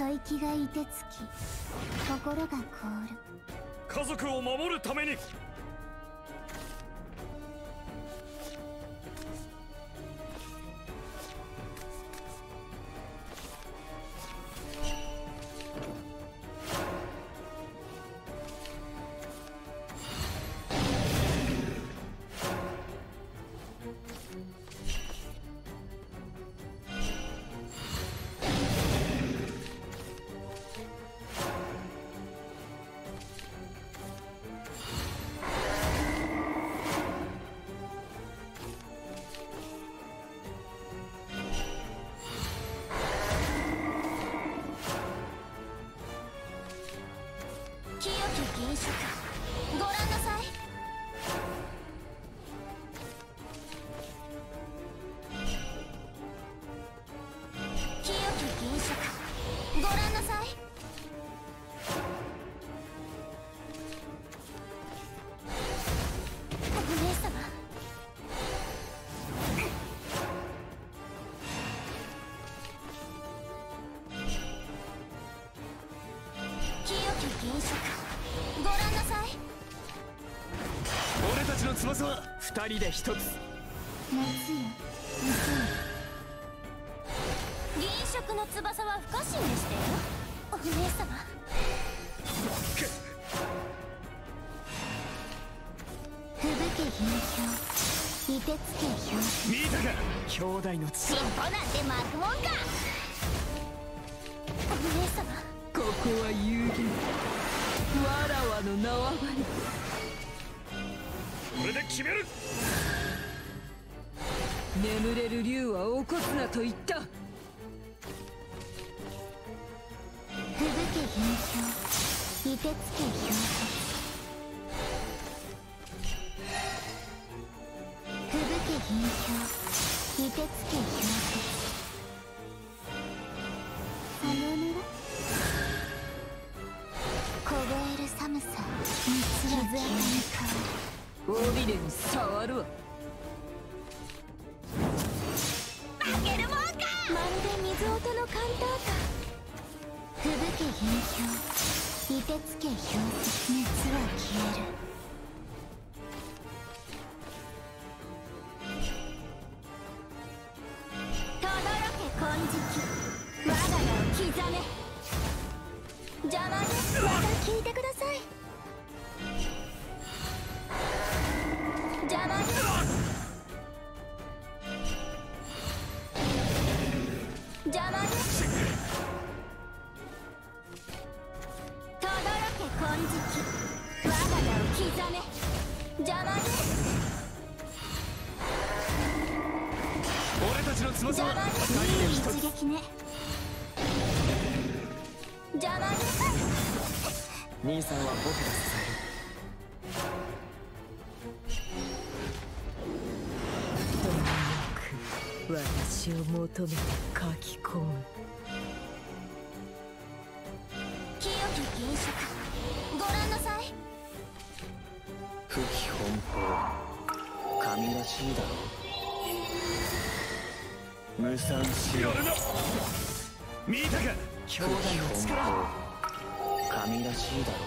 吐息が凍てつき心が凍る。 家族を守るために。 銀色ご覧なさい。清き銀色ご覧なさい。お姉様、清き銀色ご覧なさい。 俺たちの翼は二人で一つ。 夏よ、銀色の翼は不可侵でしたよ、お姉様。吹雪銀氷、凍てつけ氷。 見たか、兄弟の血。 尻尾なんて巻くもんか。お姉様、 ここは遊戯、わらわの縄張り。 これで決める。 眠れる竜は起こすなと言った。 吹雪銀氷、凍てつけ氷結。吹雪銀氷、凍てつけ氷結。さよなら。凍える寒さ、熱は消えぬ香り。 尾びれに触るわ。 負けるもんか。まるで水音のカンタータ。吹雪銀氷、凍てつけ氷結。熱は消える。轟け金色、我が名を刻め。邪魔です。また聞いてください。邪魔です。邪魔です。轟け金色、我が名を刻め。邪魔です。 俺たちの翼は邪魔です。いい一撃ね。邪魔です。 兄さんは僕が支どうよく私を求めて書き込む。 清き銀色ご覧なさい。 不起奔放、神らしいだろう。無産しろ。見たか、兄弟の力。神らしいだろ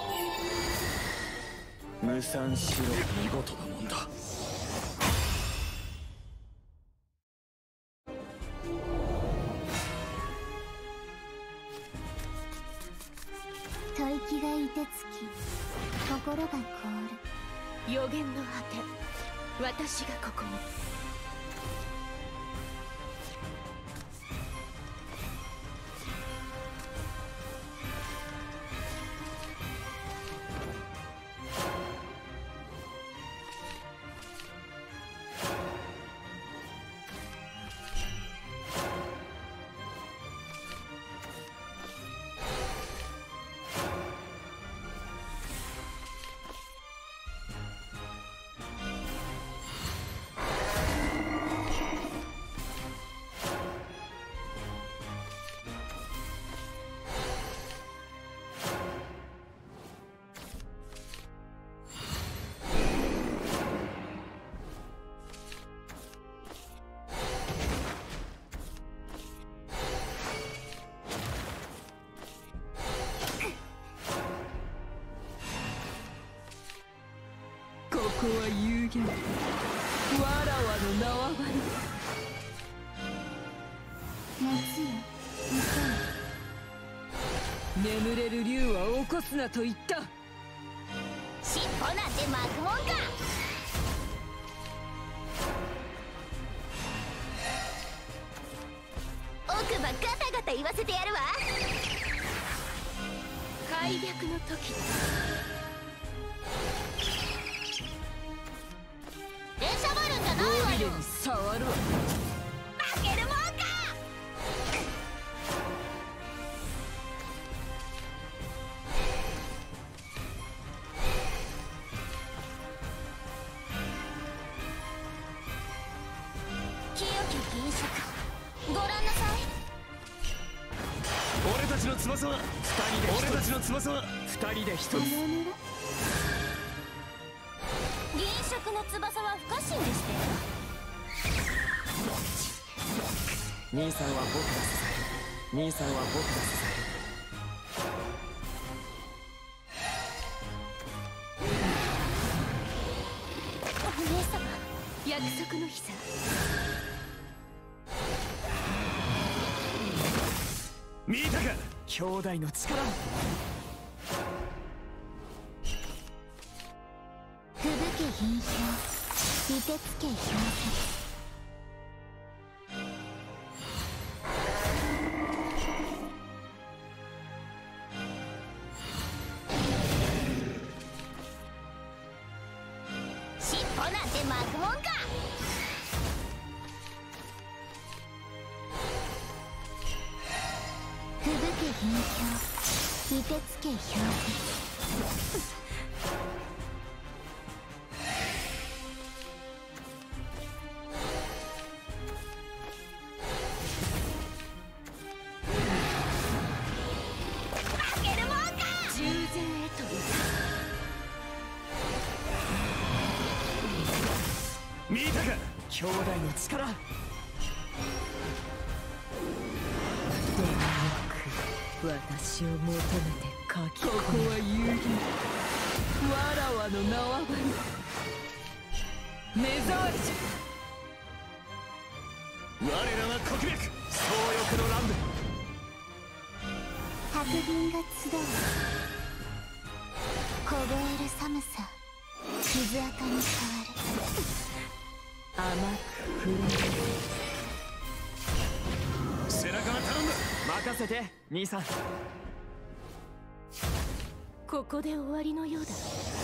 う。無産しろ。見事なもんだ。 吐息が凍てつき心が凍る。 予言の果て、私がここに。 こは有限、わらわの縄張り。 熱よ、 眠れる竜は起こすなと言った。 尻尾なんて巻くもんか。奥歯ガタガタ言わせてやるわ。 開闢の時だ。 電車バルンじゃないわよ。 に触るわ。 負けるもんか。清き銀色、ご覧なさい。 俺たちの翼は俺たちの翼は二人で一つ。 銀色の翼は不可侵でしたよ。 兄さんは僕が支える。兄さんは僕が支お姉様、 約束の日さ。 見たか、兄弟の力。 吹雪銀氷、凍てつけ氷雪。尻尾なんて巻くもんか。吹雪銀氷、凍てつけ氷雪。 従前へと見たか、兄弟の力。 私を求めて書き込む。ここは有限、わらわの縄張り。目障りじゃ。 我らは国脈、総翼の乱舞。 白銀が集う。凍える寒さ、傷垢に変わる。 甘く触れる。 背中が頼んだ。任せて兄さん。 ここで終わりのようだ。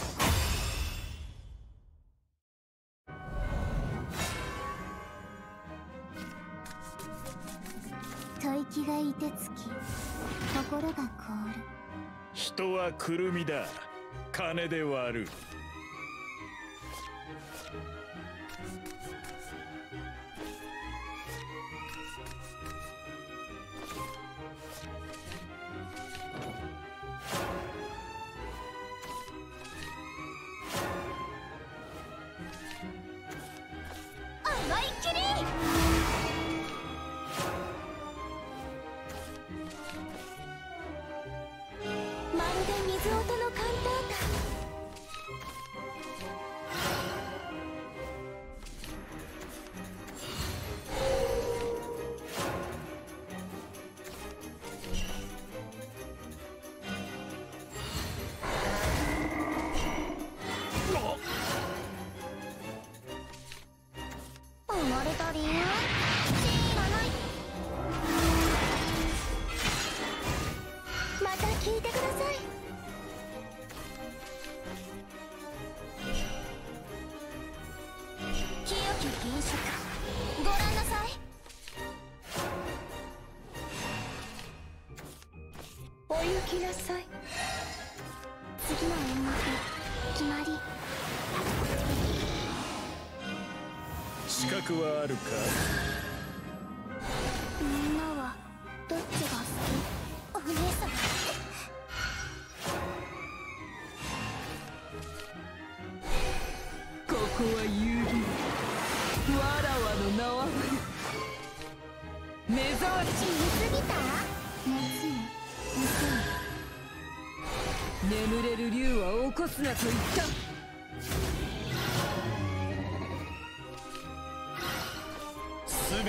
吐息が凍てつき、心が凍る。 人はくるみだ。金で割る。 思いっきり。まるで水音のカンタータ。生まれた理由知らない。また聞いてください。清き銀色、ご覧なさい。 お行きなさい。 次の演目決まり。 資格はあるか。 みんなはどっちが好き？お姉様。 ここは有限、わらわの縄張り。目障りじ言い過ぎた？熱よ、 ゃ。眠れる竜は起こすなと言った。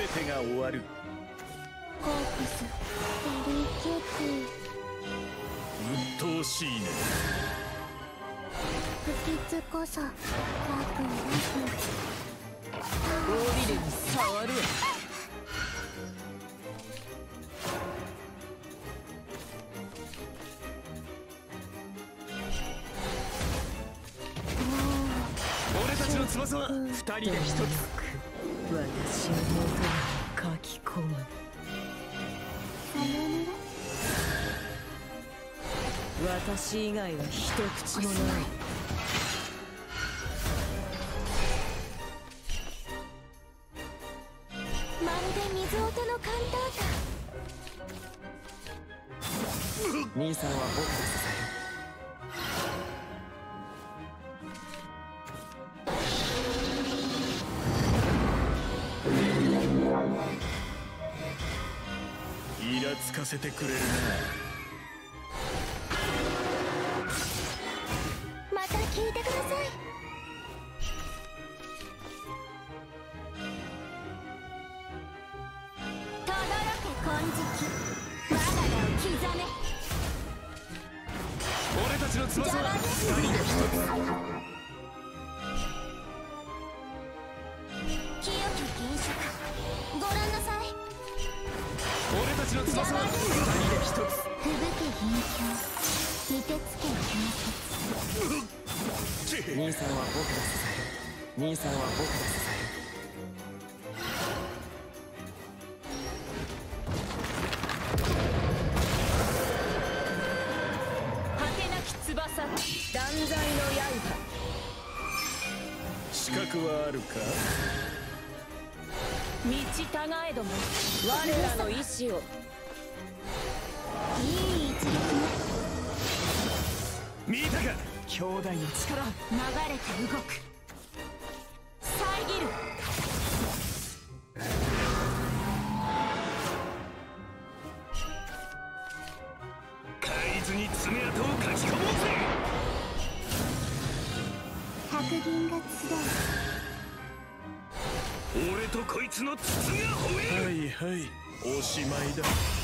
てが終わる。 コープスベリーキューティー。 鬱陶しいね。 不吉こそラクラ尾びれに触るわ。 俺たちの翼は二人で一つ。 私の元に書き込む。 さよなら。 私以外は一口もない。 まるで水音のカンタータ。 兄さんは僕が支イラつかせてくれるな。 また聞いてください。とどろけ金色、我が名を刻め。 俺たちの翼は邪魔です二人で一つ。 清き銀色、ご覧なさい。 俺たちの翼は二人で一つ。 吹雪銀氷、凍てつけ氷雪。 兄さんは僕が支える。兄さんは僕が支える。 果てなき翼、断罪の刃。 資格はあるか。 道たがえども我らの意志を。 いい一撃見たか。 兄弟の力、 ね。流れて動く。遮る。 海図に爪痕を書き込もうぜ。 白銀が集俺とこいつの筒が吠える。はいはい、おしまいだ。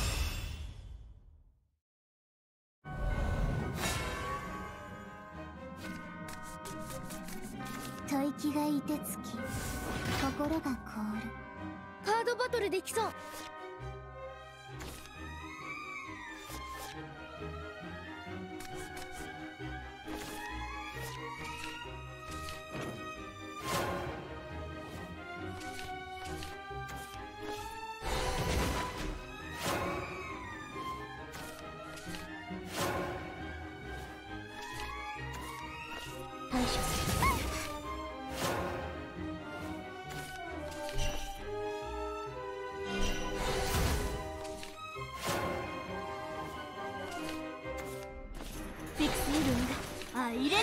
う。吐息が凍てつき、心が凍る。カードバトルできそう。対処する。フィクスイルンがアイレザルベ。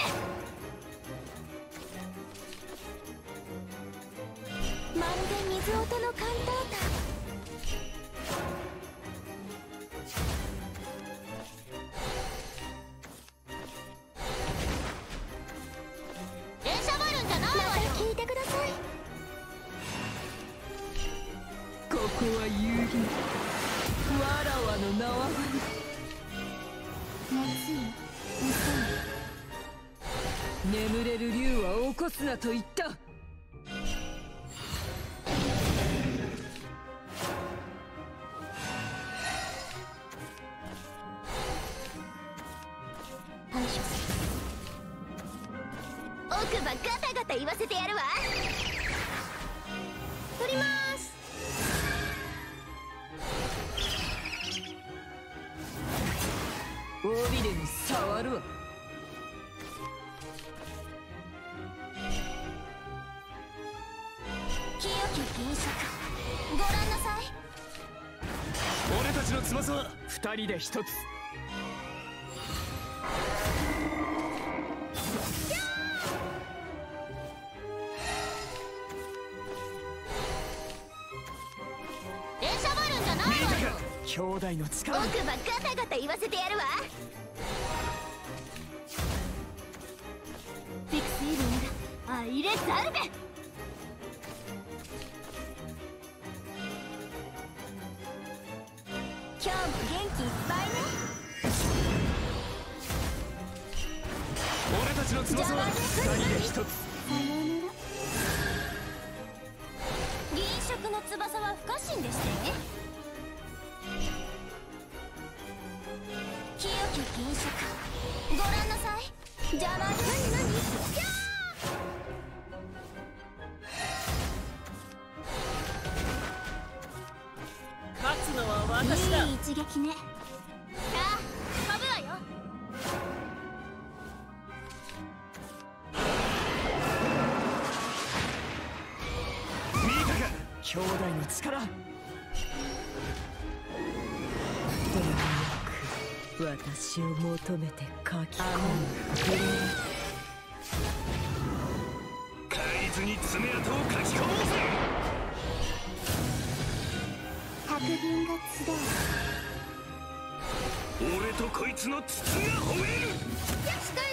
まるで水音のカンタータ。電車バルンじゃないわよ。また聞いてください。 ここは遊戯、わらわの縄張り。 熱い眠れる竜は起こすなと言った。 対処する。奥歯ガタガタ言わせてやるわ。取ります。 尾びれに触るわ。 清き銀色、ご覧なさい。 俺たちの翼は二人で一つ。 電車バルンじゃないわよ。 兄弟の力。 奥歯ガタガタ言わせてやるわ。フィクスイルンがアイレザルベ。 ちの翼は何が一つ。 さようなら。銀色の翼は不可侵でしてね。清き銀色、ご覧なさい。邪魔。何ひゃ勝つのは私だ。 いい一撃ね。さあ飛ぶわよ。 見たか兄弟の力。 どうよく私を求めて書き込む。 帰りずに爪痕を書き込もうぜ。 白銀が集う。 俺とこいつの筒が吠える。 よし来い。